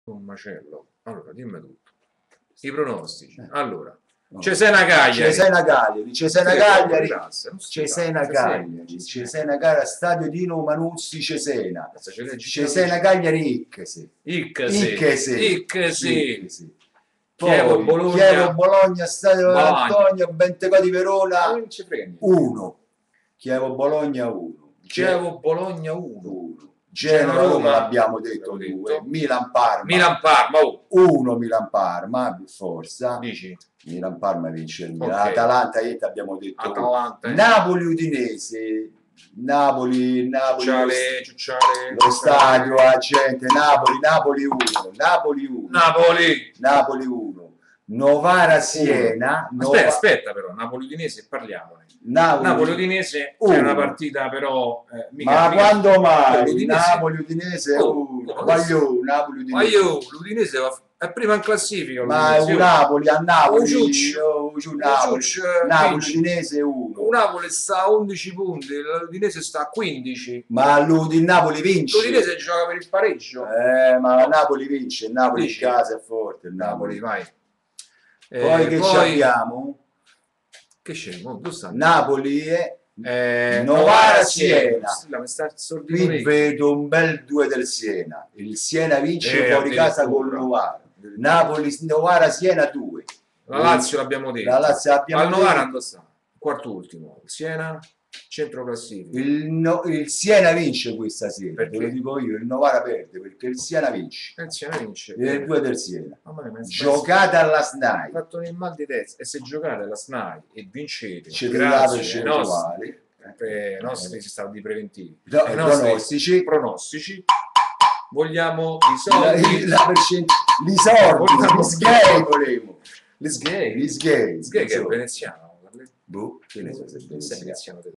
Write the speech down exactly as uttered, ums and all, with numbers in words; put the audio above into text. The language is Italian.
Un macello. Allora, dimmi tutto. I pronostici. Eh. Allora, No. Cesena Cagliari. Cesena Cagliari, Cesena Sì, Cagliari, passa, non si Cesena passa, Cagliari, sì, sì. Cesena Cagliari, Stadio Dino Manuzzi, Cesena. Adesso ce l'hai Cesena Cagliari, Iccasi. Iccasi. Iccasi. Iccasi. Iccasi. Chievo Poi, Bologna. Chievo Bologna, Stadio Bologna. Antonio, Bentecò di Verona, Non ci frega niente. uno. Chievo Bologna uno. Chievo Bologna uno. Genoa Roma Roma l'abbiamo detto due. Milan Parma. Milan Parma. Oh. uno Milan Parma, forza. Dici? Milan Parma vince il Milan. Okay. Atalanta Ietta abbiamo detto. Atalanta. Eh. Napoli Udinese. Napoli, Napoli. Ciucciale, Ciucciale. Lo stadio, la gente. Napoli, Napoli uno. Napoli uno. Napoli. Napoli uno. Novara Siena. Aspetta, Nova... aspetta però, Napoli Udinese parliamone. Napoli, Napoli Udinese uno. È una partita però eh, mica, ma mica... quando mai? L'Udinese... Napoli Udinese oh, uno. oh, Voglio Napoli Udinese. Voglio l'Udinese va... è prima in classifica. Ma è un Napoli a Napoli. Oh, ciuccio. Oh, Napoli. Ciuccio, Napoli Udinese uno. Un Napoli sta a undici punti, l'Udinese sta a quindici. Ma il Napoli vince. L'Udinese gioca per il pareggio. Eh, ma no. Napoli vince, il Napoli Dici? in casa è forte. Il Napoli, Napoli, vai. Poi eh, che poi... ci abbiamo? Che c'è? Oh, Napoli e eh, Novara Siena. Siena. Qui vedo un bel due del Siena. Il Siena vince eh, fuori casa con Novara. Napoli, Novara, Siena due. La Lazio l'abbiamo detto. La Lazio l'abbiamo Al Novara detto. andò sta. Quarto ultimo. Il Siena, centro classifica. Il, no, il Siena vince questa sera. Perché? Te lo dico io, il Novara perde perché il Siena vince. Il Siena vince. Il due del Siena. Mia, giocate alla S N A I. Ho fatto un mal di testa. E se giocate alla S N A I e vincete, ci grazie ai nostri, eh, nostri eh, stati di preventivi, no, ai pronostici, pronostici, vogliamo i soldi, la, la percentuale, i soldi, gli sgay volevo. Gli sgay, gli sgay, sgay che è veneziano. Boh, che ne so se è veneziano.